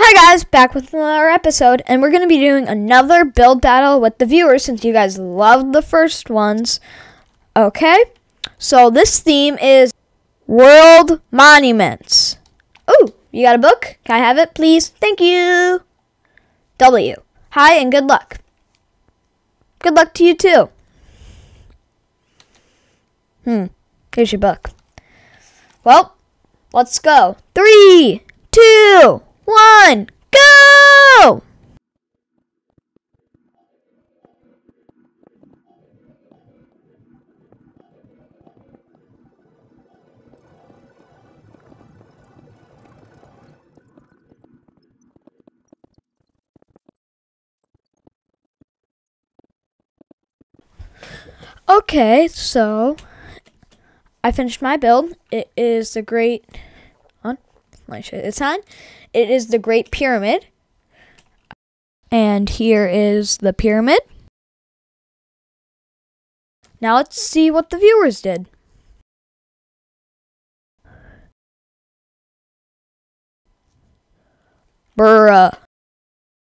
Hi guys, back with another episode, and we're going to be doing another build battle with the viewers since you guys loved the first ones. Okay, so this theme is World Monuments. Oh, you got a book? Can I have it, please? Thank you. W. Hi and good luck. Good luck to you too. Here's your book. Well, let's go. 3, 2, 1, go! Okay, so I finished my build. It is the Great. Let me show you the sign. It is the Great Pyramid. And here is the pyramid. Now let's see what the viewers did. Bruh.